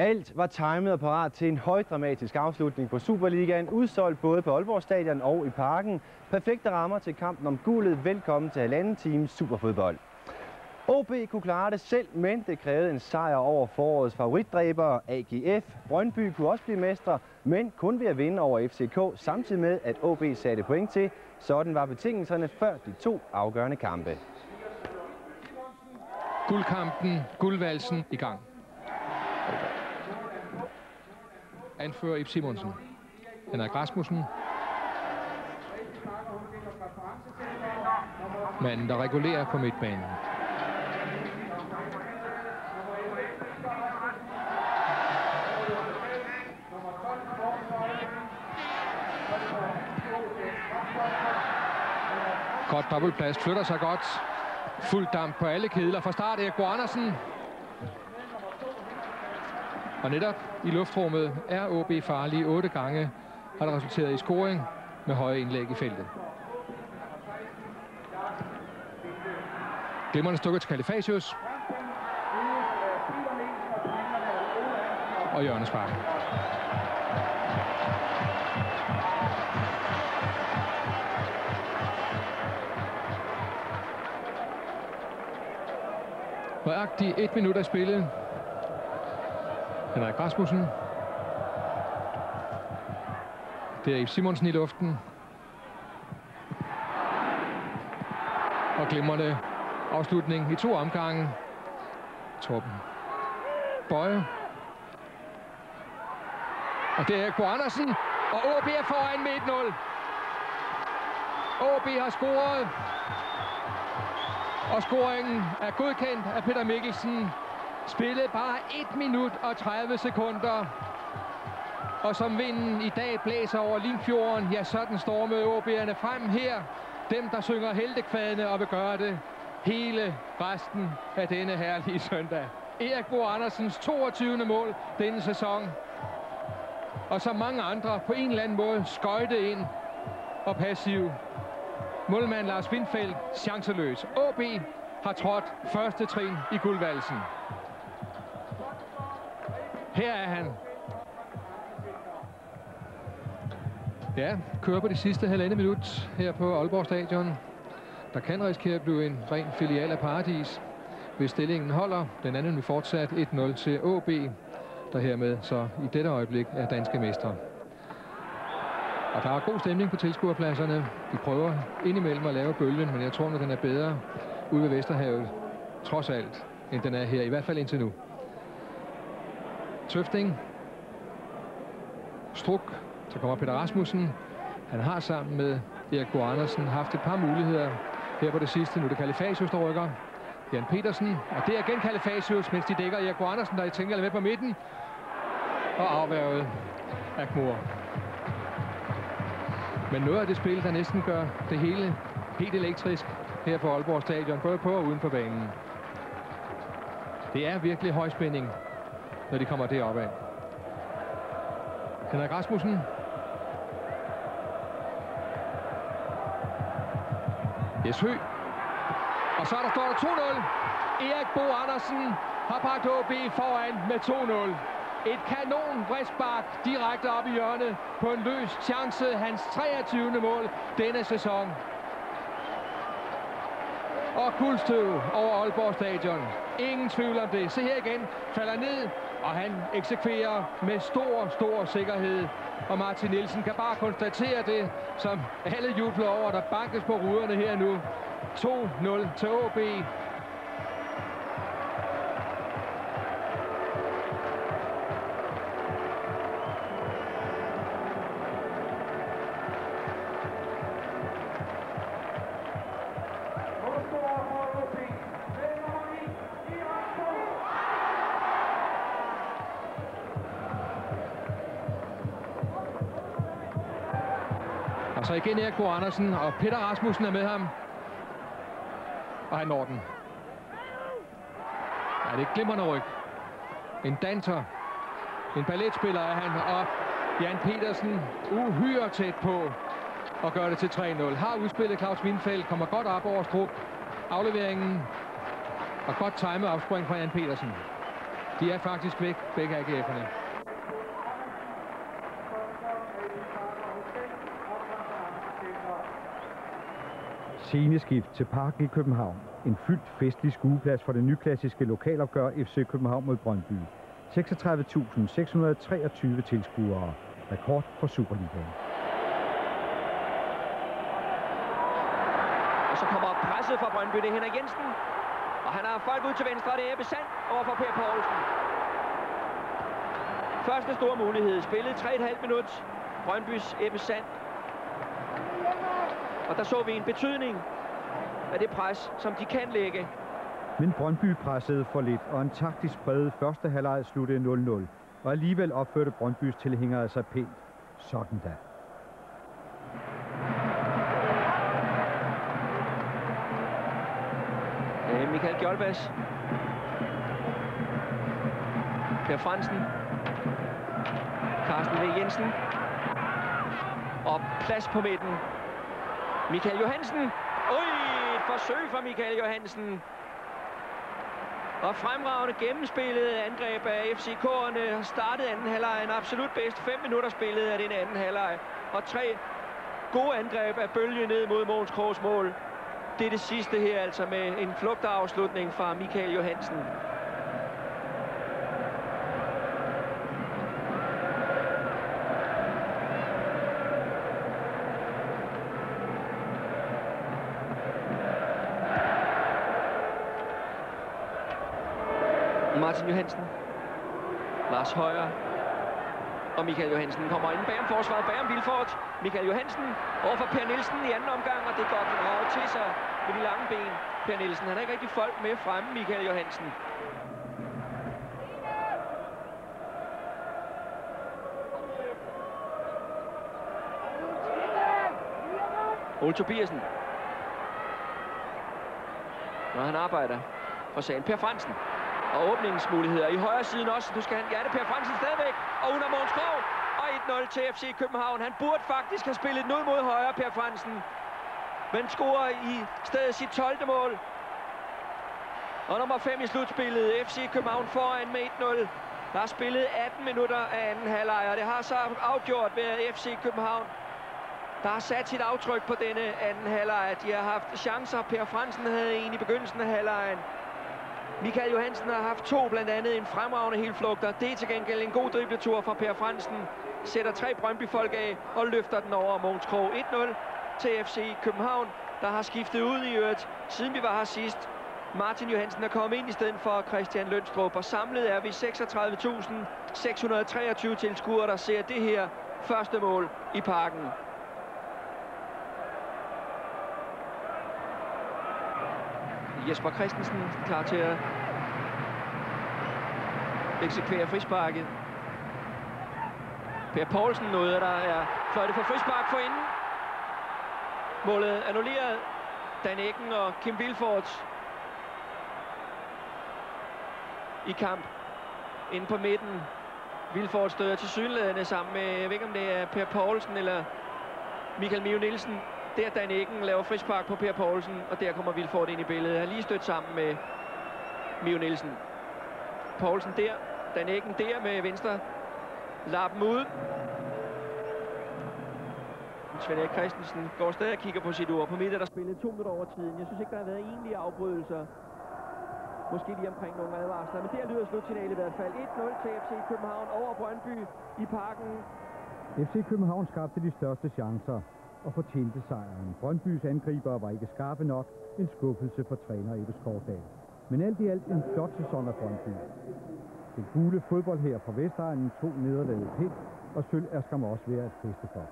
Alt var timet og parat til en højdramatisk afslutning på Superligaen, udsolgt både på Aalborg Stadion og i Parken. Perfekte rammer til kampen om guldet. Velkommen til halvanden time superfodbold. OB kunne klare det selv, men det krævede en sejr over forårets favoritdræbere AGF. Brøndby kunne også blive mestre, men kun ved at vinde over FCK, samtidig med at OB satte point til. Sådan var betingelserne før de to afgørende kampe. Guldkampen, guldvalsen i gang. Anfører Ib Simonsen. Henrik Rasmussen. Manden, der regulerer på midtbanen. Godt dobbeltplads, flytter sig godt. Fuld damp på alle kedler. Fra start Erik Bo Andersen. Og netop i luftrummet er OB farlige. 8 gange har det resulteret i scoring med høje indlæg i feltet. Glimrende stykke til Kalifasius. Og hjørnespark. Nøjagtigt 1 minut at spille. Henrik Rasmussen. Det er Ib Simonsen i luften. Og glimrende afslutning i 2 omgange. Torben Bøje. Og det er Bo Andersen. Og OB er foran med 1-0. OB har scoret. Og scoringen er godkendt af Peter Mikkelsen. Spillet bare 1 minut og 30 sekunder. Og som vinden i dag blæser over Limfjorden, ja, sådan stormede OB'erne frem her. Dem, der synger heltekvadene og vil gøre det hele resten af denne herlige søndag. Erik Bo Andersens 22. mål denne sæson. Og som mange andre på en eller anden måde skøjte ind og passiv. Målmand Lars Windfeldt chanceløs. OB har trådt første trin i guldvalsen. Her er han. Ja, kører på de sidste halvandet minut her på Aalborg Stadion. Der kan risikere at blive en ren filial af Paradis, hvis stillingen holder. Den anden vil fortsat 1-0 til OB, der hermed så i dette øjeblik er danske mestre. Og der er god stemning på tilskuerpladserne. De prøver indimellem at lave bølgen, men jeg tror, at den er bedre ude ved Vesterhavet, trods alt, end den er her, i hvert fald indtil nu. Tøfting. Struk. Så kommer Peter Rasmussen. Han har sammen med Erik Bo Andersen haft et par muligheder her på det sidste. Nu er det Kalifasius, der rykker. Jan Petersen. Og det er igen Kalifasius, mens de dækker Erik Bo Andersen, der tænker med på midten. Og afværget Akmor. Men noget af det spil, der næsten gør det hele helt elektrisk her på Aalborg Stadion, både på og uden på banen. Det er virkelig højspænding, når de kommer deroppe af. Henrik Rasmussen. Jesø. Og så står der 2-0. Erik Bo Andersen har bragt OB foran med 2-0. Et kanon brisbak direkte op i hjørnet på en løs chance. Hans 23. mål denne sæson. Og guldstøv over Aalborg Stadion. Ingen tvivl om det. Se her igen. Falder ned, og han eksekverer med stor sikkerhed. Og Martin Nielsen kan bare konstatere det, som alle jubler over. Der bankes på ruderne her nu. 2-0 til OB. Og så igen Erik Bo Andersen, og Peter Rasmussen er med ham. Og han når den. Ja, det er glimrende ryg. En danser. En balletspiller er han. Og Jan Petersen uhyre tæt på og gør det til 3-0. Har udspillet Claus Windfeldt, kommer godt op over Strup. Afleveringen og godt timet afspring fra Jan Petersen. De er faktisk væk, begge AGF'erne. Sceneskift til Parken i København. En fyldt festlig skueplads for det nyklassiske lokalopgør FC København mod Brøndby. 36.623 tilskuere. Rekord for Superligaen. Og så kommer presset fra Brøndby. Det er Henrik Jensen. Og han har folk ud til venstre. Det er Ebbe Sand over for Per Poulsen. Første store mulighed. Spillet 3,5 minut. Brøndbys Ebbe Sand. Og der så vi en betydning af det pres, som de kan lægge. Men Brøndby pressede for lidt, og en taktisk præget første halvleg sluttede 0-0. Og alligevel opførte Brøndbys tilhængere sig pænt. Sådan da. Michael Gjolbas. Per Fransen. Carsten V. Jensen. Og plads på midten. Michael Johansen. Et forsøg fra Michael Johansen. Og fremragende gennemspillet angreb af FCK'erne har startet anden halvleg. En absolut bedst 5 minutter spillet af den anden halvleg. Og 3 gode angreb af bølge ned mod Mogens Krogs mål. Det er det sidste her, altså med en flugtafslutning fra Michael Johansen. Martin Johansen, Lars Højer og Michael Johansen kommer ind bagom forsvaret, bagom Vilfort. Michael Johansen over for Per Nielsen i anden omgang, og det går draget til sig med de lange ben. Per Nielsen, han har ikke rigtig folk med fremme, Michael Johansen. Ole Tobiasen. Når han arbejder for sagen. Per Fransen. Og åbningsmuligheder i højre siden også. Nu skal han det Per Fransen stadigvæk. Og under Mogens Krog. Og 1-0 til FC København. Han burde faktisk have spillet den ud mod højre, Per Fransen. Men scorer i stedet sit 12. mål. Og nummer 5 i slutspillet. FC København foran med 1-0. Der er spillet 18 minutter af anden halvleg. Og det har så afgjort været FC København, der har sat sit aftryk på denne anden halvleg. De har haft chancer. Per Fransen havde en i begyndelsen af halvlegen. Michael Johansen har haft 2, blandt andet en fremragende helflugter. Det er til gengæld en god dribletur fra Per Fransen. Sætter 3 Brøndby-folk af og løfter den over Mogens Krog. 1-0 til FC København, der har skiftet ud i øvrigt, siden vi var her sidst. Martin Johansen er kommet ind i stedet for Christian Lønstrup, og samlet er vi 36.623 tilskuere, der ser det her første mål i Parken. Jesper Christensen klar til at eksekvere frisparket. Per Poulsen nåede, der er fløjtet for frispark for inden. Målet annulleret. Dan Eggen og Kim Vilfort i kamp inde på midten. Vilfort støder til synlædende sammen med, jeg ved ikke om det er Per Poulsen eller Michael Mio Nielsen. Der Dan Eggen laver frispark på Per Poulsen, og der kommer Vilfort ind i billedet. Han har lige stødt sammen med Mio Nielsen. Poulsen der, Dan Eggen der med venstre lappen ud. Svend Erik Christensen går stadig og kigger på sit ur. På midten er der spillet 2 minutter over tiden. Jeg synes ikke, der har været egentlige afbrydelser. Måske lige omkring nogle advarsler, men der lyder slutsignal i hvert fald. 1-0 til FC København over Brøndby i Parken. FC København skabte de største chancer og fortjente sejren. Brøndbys angriber var ikke skarpe nok. En skuffelse for træner Ebbe Skovdal. Men alt i alt en flot sæson af Brøndby. Den gule fodbold her fra Vestegnen tog nederlaget pænt, og sølv er skam også ved at feste for.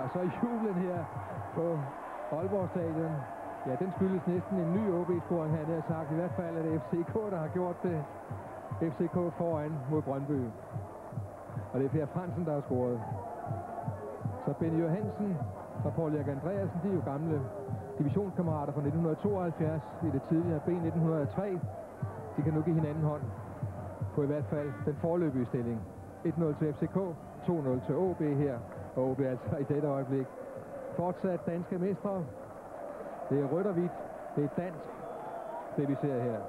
og så jublen her på Aalborg Stadion. Ja, den skyldes næsten en ny OB-scoring, han har sagt. I hvert fald er det FCK, der har gjort det. FCK foran mod Brøndby. Og det er Per Frandsen, der har scoret. Så Benny Johansen og Poul Erik Andreasen, de er jo gamle divisionskammerater fra 1972 i det tidligere B1903. De kan nu give hinanden hånd på i hvert fald den foreløbige stilling. 1-0 til FCK, 2-0 til OB her. Og OB altså i dette øjeblik fortsat danske mestre. Det er rødt og hvidt. Det er dansk, det vi ser her.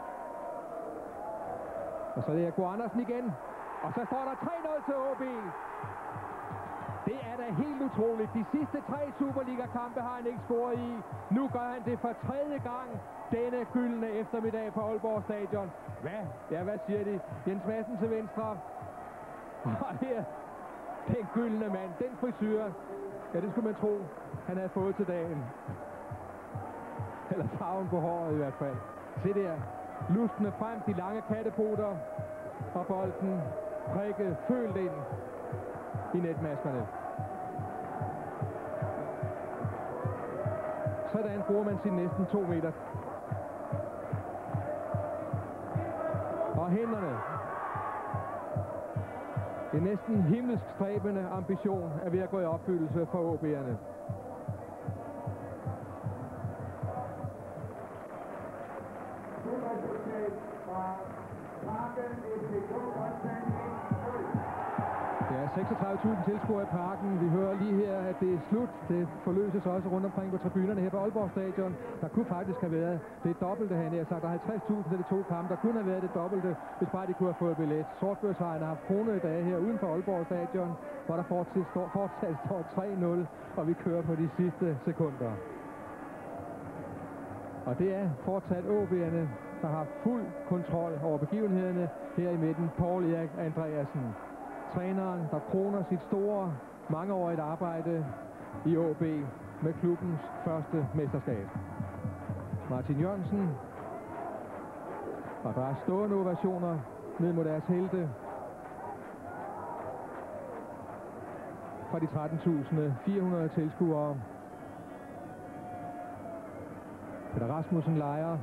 Og så er det Go Andersen igen. Og så står der 3-0 til OB. Det er da helt utroligt. De sidste 3 Superliga-kampe har han ikke scoret i. Nu gør han det for 3. gang denne gyldne eftermiddag på Aalborg Stadion. Hvad siger de? Jens Madsen til venstre. Og her, den gyldne mand, den frisyr. Ja, det skulle man tro, han havde fået til dagen. Eller farven på håret i hvert fald. Se der, lustende frem, de lange kattepoter. Og bolden prikket, følt ind i netmaskerne. Sådan bruger man sin næsten 2 meter. Og hænderne. Det næsten himmelsk stræbende ambition er ved at gå i opfyldelse for OB'erne. Det er 36.000 tilskuere i parken. Vi hører lige her, at det er slut. Det forløses også rundt omkring på tribunerne her på Aalborg Stadion. Der kunne faktisk have været det dobbelte her. Jeg har sagt, der er 50.000 til de 2 kampe. Der kunne have været det dobbelte, hvis bare de kunne have fået billet. Sortbørsejerne har haft kronede dage her uden for Aalborg Stadion, hvor der fortsat står 3-0, og vi kører på de sidste sekunder. Og det er fortsat OB'erne, der har fuld kontrol over begivenhederne her i midten. Poul Erik Andreasen. Træneren, der kroner sit store, mangeårigt arbejde i OB med klubbens første mesterskab. Martin Jørgensen. Og der er stående ovationer ned mod deres helte. Fra de 13.400 tilskuere. Peter Rasmussen lejer.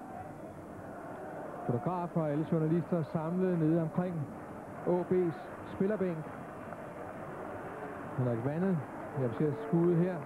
Fotografer og alle journalister samlet nede omkring OB's spillerbænk. Henrik Vandet. Jeg ser skuddet her.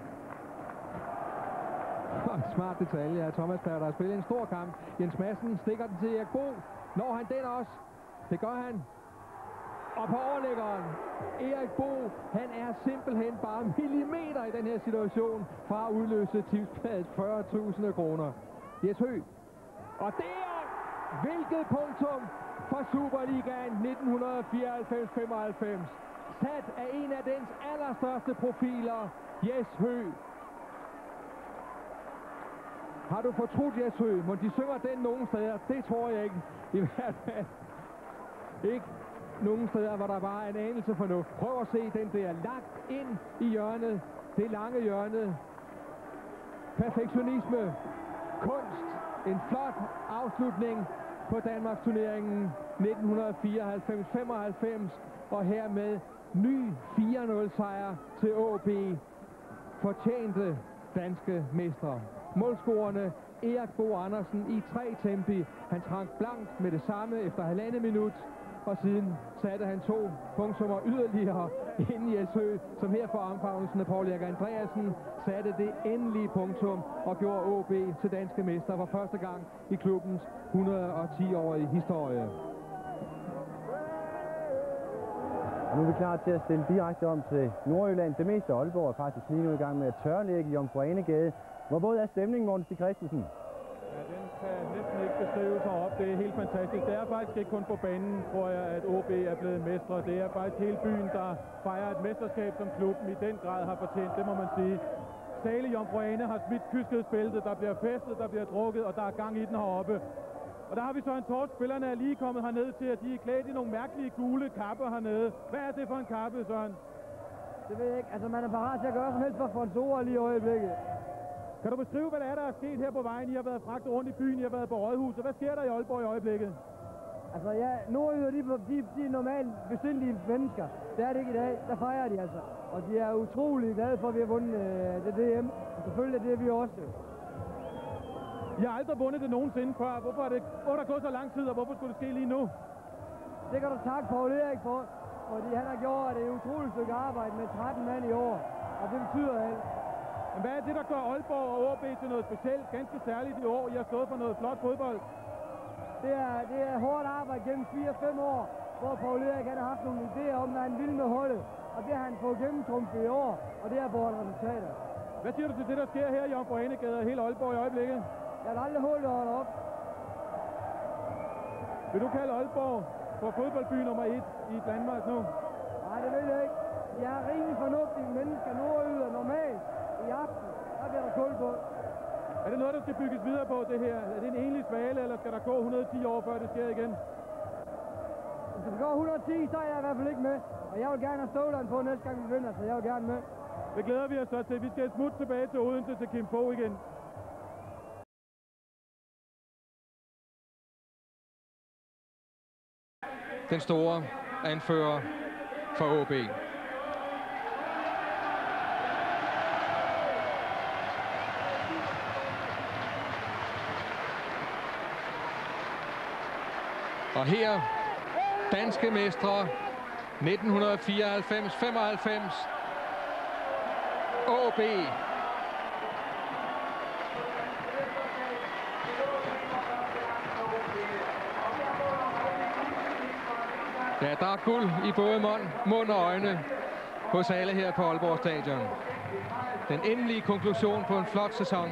Og en smart detalje af Thomas Berg, der har spillet en stor kamp. Jens Madsen stikker den til Erik Bo. Når han den også? Det gør han. Og på overlæggeren, Erik Bo, han er simpelthen bare millimeter i den her situation fra at udløse tipsbladet 40.000 kroner. Jes Høgh. Og det er hvilket punktum for Superligaen 1994-95. Sat af en af dens allerstørste profiler, Jes Høgh. Har du fortrudt Jes Høgh? Må de synger den nogen steder? Det tror jeg ikke. I hvert fald ikke nogen steder, hvor der bare er en anelse fornuft. Prøv at se den der lagt ind i hjørnet. Det lange hjørne. Perfektionisme. Kunst. En flot afslutning på Danmarks turneringen 1994-95. Og hermed ny 4-0 sejr til OB. Fortjente danske mestre. Målscorerne Erik Bo Andersen i 3 tempi. Han trak blankt med det samme efter 1,5 minut. Og siden satte han 2 punktsummer yderligere inden Jes Høgh, som her for omfavnelsen af Poul Erik Andreasen satte det endelige punktum og gjorde OB til danske mester for første gang i klubbens 110-årige historie. Og nu er vi klar til at stille direkte om til Nordjylland. Det meste af Aalborg er faktisk lige nu i gang med at tørlægge i Jomfru Anegade. Hvor både er stemningen, Morten Stig Christensen? Ja, den kan næsten ikke beskrive sig op. Det er helt fantastisk. Det er faktisk ikke kun på banen, tror jeg, at OB er blevet mestre. Det er faktisk hele byen, der fejrer et mesterskab, som klubben i den grad har fortjent. Det må man sige. Sale Jomfru Ane har smidt kyskhedsbæltet. Der bliver festet, der bliver drukket, og der er gang i den heroppe. Og der har vi så en tort. Spillerne er lige kommet herned til, at de er klædt i nogle mærkelige gule kapper hernede. Hvad er det for en kappe, Søren? Det ved jeg ikke. Altså, man er parat til at gøre som helst for sponsorer lige i øjeblikket. Kan du beskrive, hvad der er sket her på vejen? I har været fragtet rundt i byen, I har været på Rådhuset. Hvad sker der i Aalborg i øjeblikket? Altså, ja, nordjyder, de er normalt besindige mennesker. Det er det ikke i dag. Der fejrer de altså. Og de er utrolig glade for, at vi har vundet det DM. Og selvfølgelig er det vi også. I har aldrig vundet det nogensinde før. Hvorfor er der gået så lang tid, og hvorfor skulle det ske lige nu? Det kan du takke Poul Erik for. Fordi han har gjort et utroligt stykke arbejde med 13 mand i år. Og det betyder alt. Men hvad er det, der gør Aalborg og OB til noget specielt, ganske særligt i år? I har stået for noget flot fodbold. Det er hårdt arbejde gennem 4-5 år, hvor Poul Erik har haft nogle idéer om, hvad han ville med holdet. Og det har han fået gennemtrumfet i år, og det har båret resultater. Hvad siger du til det, der sker her i Jomfru Ane-Gade og hele Aalborg i øjeblikket? Jeg har aldrig holdt det op. Vil du kalde Aalborg for fodboldby nummer 1 i Danmark nu? Nej, det vil jeg ikke. Jeg er rimelig fornuftige mennesker, nordjyder normalt. I aften, der bliver der kul på. Er det noget, der skal bygges videre på, det her? Er det en enlig svale, eller skal der gå 110 år, før det sker igen? Hvis det går 110, så er jeg i hvert fald ikke med. Og jeg vil gerne have ståleren på næste gang, vi vinder, så jeg vil gerne med. Det glæder vi os så til. Vi skal smutte tilbage til Odense til Kim Fogh igen. Den store anfører for OB. Og her, danske mestre, 1994-95, OB. Ja, der er guld i både mund og øjne hos alle her på Aalborg Stadion. Den endelige konklusion på en flot sæson.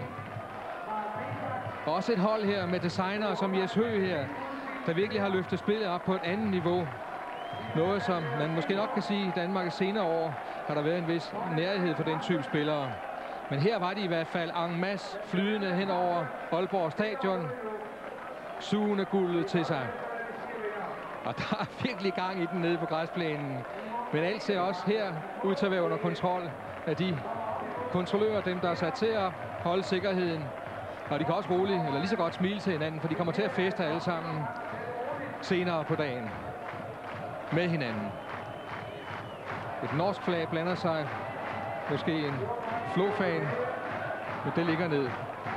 Også et hold her med designere som Jes Høgh her, der virkelig har løftet spillet op på et andet niveau. Noget, som man måske nok kan sige, i Danmark i senere år har der været en vis nærhed for den type spillere. Men her var de i hvert fald en masse flydende hen over Aalborg Stadion, sugende guldet til sig. Og der er virkelig gang i den nede på græsplænen. Men alt ser også her ud til at være under kontrol af de kontrollører, dem der er sat til at holde sikkerheden. Og de kan også roligt, eller lige så godt smile til hinanden, for de kommer til at feste alle sammen senere på dagen med hinanden. Et norsk flag blander sig. Måske en flofan, men det ligger ned.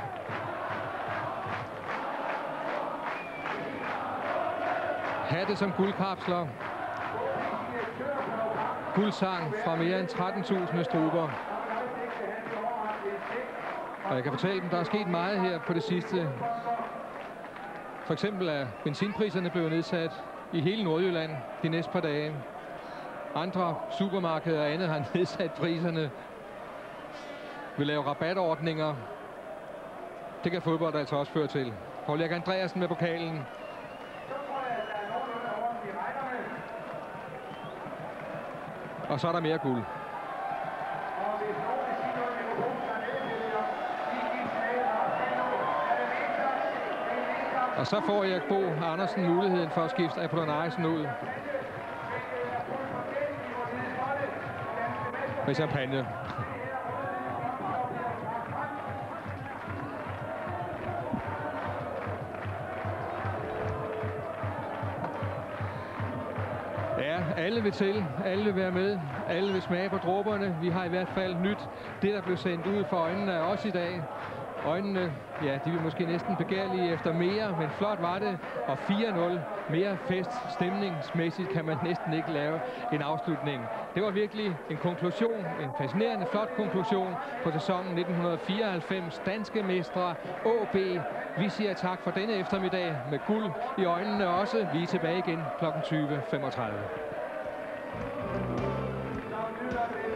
Hatte som guldkapsler. Guldsang fra mere end 13.000 struber. Og jeg kan fortælle dem, der er sket meget her på det sidste. For eksempel er benzinpriserne blevet nedsat i hele Nordjylland de næste par dage. Andre supermarkeder og andet har nedsat priserne. Vi laver rabatordninger. Det kan fodbold altså også føre til. Poul Erik Andreasen med pokalen. Og så er der mere guld. Og så får Erik Bo Andersen muligheden for at skifte Apollonarisen ud med champagne. Ja, alle vil til, alle vil være med, alle vil smage på dråberne. Vi har i hvert fald nyt det, der blev sendt ud for øjnene af os i dag. Øjnene, ja, de vil måske næsten begærlige efter mere, men flot var det. Og 4-0, mere fest, stemningsmæssigt kan man næsten ikke lave en afslutning. Det var virkelig en konklusion, en fascinerende, flot konklusion på sæsonen 1994. Danske mestre, OB. Vi siger tak for denne eftermiddag med guld i øjnene også. Vi er tilbage igen kl. 20.35.